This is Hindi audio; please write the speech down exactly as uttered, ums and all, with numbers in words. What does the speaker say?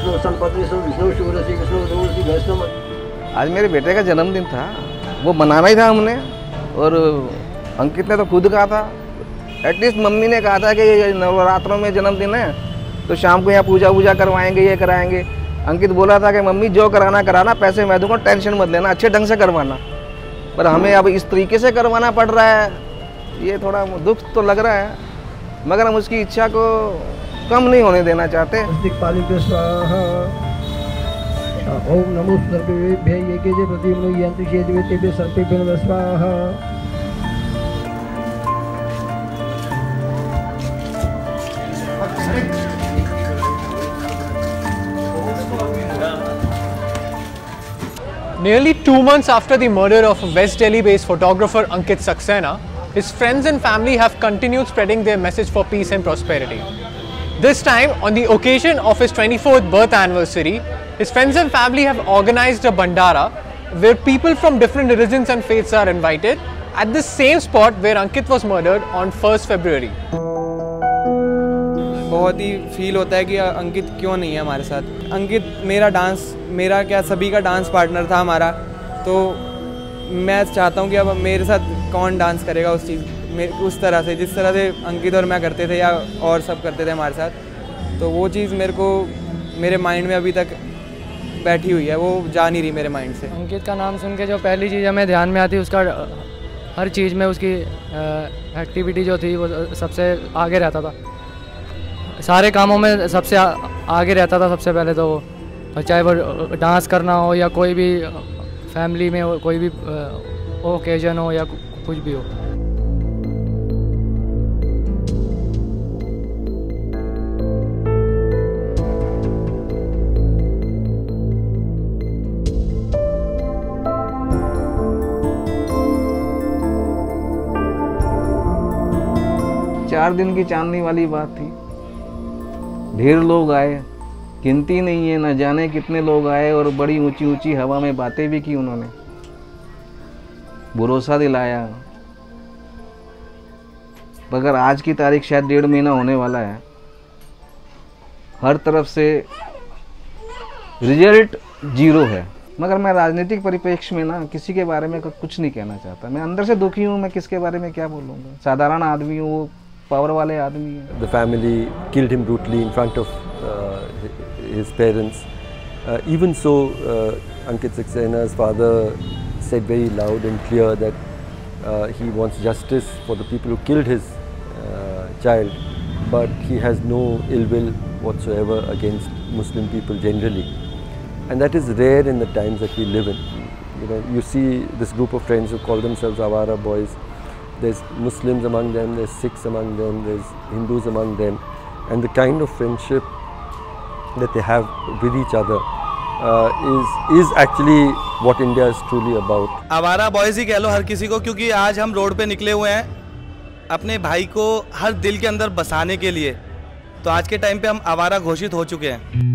विष्णु संपत्ति विष्णु शिवरसी विष्णु देवसी वैष्णव। आज मेरे बेटे का जन्मदिन था, वो मनाना ही था हमने, और अंकित ने तो खुद कहा था, एटलीस्ट मम्मी ने कहा था कि नवरात्रों में जन्मदिन है तो शाम को यहाँ पूजा वूजा करवाएंगे, ये कराएंगे। अंकित बोला था कि मम्मी जो कराना कराना, पैसे मैं दूंगा, टेंशन मत लेना, अच्छे ढंग से करवाना। पर हमें अब इस तरीके से करवाना पड़ रहा है, ये थोड़ा दुख तो लग रहा है, मगर हम उसकी इच्छा को कम नहीं होने देना चाहते। ओम नमो सर्वेभ्यः येकेजे प्रतिमनो यन्ति चेदेवेतेभ्यः सर्वेभ्यो नमः स्वाहा। Nearly two months after the murder of West Delhi-based photographer Ankit Saxena, his friends and family have continued spreading their message for peace and prosperity. This time, on the occasion of his twenty-fourth birth anniversary, his friends and family have organized a bandara where people from different religions and faiths are invited at the same spot where Ankit was murdered on first February. बहुत ही फील होता है कि अंकित क्यों नहीं है हमारे साथ। अंकित मेरा डांस, मेरा क्या सभी का डांस पार्टनर था हमारा, तो मैं चाहता हूँ कि अब मेरे साथ कौन डांस करेगा उस चीज़ उस तरह से जिस तरह से अंकित और मैं करते थे या और सब करते थे हमारे साथ। तो वो चीज़ मेरे को मेरे माइंड में अभी तक बैठी हुई है, वो जा नहीं रही मेरे माइंड से। अंकित का नाम सुन के जो पहली चीज़ हमें ध्यान में आती, उसका हर चीज़ में उसकी एक्टिविटी जो थी वो सबसे आगे रहता था, सारे कामों में सबसे आगे रहता था सबसे पहले तो वो, चाहे वो डांस करना हो या कोई भी फैमिली में हो, कोई भी ओकेजन हो या कुछ भी हो। चार दिन की चांदनी वाली बात थी, ढेर लोग आए, गिनती नहीं है, न जाने कितने लोग आए, और बड़ी ऊंची ऊंची हवा में बातें भी की उन्होंने, भरोसा दिलाया। मगर आज की तारीख शायद डेढ़ महीना होने वाला है, हर तरफ से रिजल्ट जीरो है। मगर मैं राजनीतिक परिप्रेक्ष्य में ना किसी के बारे में कुछ नहीं कहना चाहता, मैं अंदर से दुखी हूँ, मैं किसके बारे में क्या बोलूँगा। साधारण आदमी हूँ, वो पावर वाले आदमी है। The family killed him brutally in front of uh, his parents. Uh, even so, uh, Ankit Saxena's father said very loud and clear that uh, he wants justice for the people who killed his uh, child, but he has no ill will whatsoever against Muslim people generally, and that is rare in the times that we live in. You know, you see this group of friends who call themselves Awara boys. There's Muslims among them, there's Sikhs among them, there's Hindus among them, and the kind of friendship that they have with each other uh, is is actually what India is truly about. आवारा बॉयज ही कह लो हर किसी को, क्योंकि आज हम रोड पे निकले हुए हैं अपने भाई को हर दिल के अंदर बसाने के लिए, तो आज के टाइम पे हम आवारा घोषित हो चुके हैं।